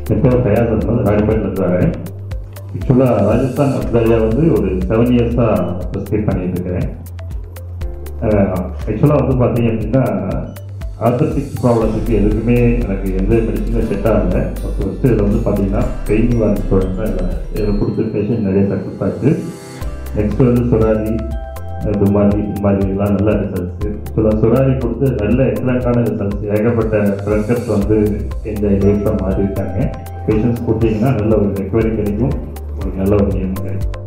என் பேர் ஃபயாஸ் அஹ்மத், ராணிப்பேட்டில் வரேன். ஆக்சுவலாக ராஜஸ்தான் அப்தாரியா வந்து ஒரு 7 இயர்ஸாக ப்ரிஸ்கிரைப் பண்ணிட்டு இருக்கிறேன். ஆக்சுவலாக வந்து பார்த்தீங்க அப்படின்னா ஆர்த்தட்டிக்ஸ் ப்ராப்ளத்துக்கு எதுக்குமே எனக்கு எந்த மெடிசனும் செட் ஆகலை. ஃபஸ்ட்டு இதில் வந்து பார்த்தீங்கன்னா பெயின் வாங்கி சொல்கிறேன், இதில் கொடுத்த பேஷண்ட் நிறைய சக்ஸஸ் ஆச்சு. நெக்ஸ்ட் வந்து சுராரி, துமாரி எல்லாம் நல்ல ரிசல்ட்ஸு. சுராரி கொடுத்து நல்ல எக்ஸலண்ட்டான ரிசல்ட்ஸ். ஏகப்பட்ட ட்ரங்கர்ஸ் வந்து இந்த லைஃப்பில் மாறி இருக்காங்க. பேஷண்ட்ஸ் கொடுத்தீங்கன்னா நல்ல ஒரு ரெக்கவரி கிடைக்கும், ஒரு நல்ல ஒரு நேம் கிடைக்கும்.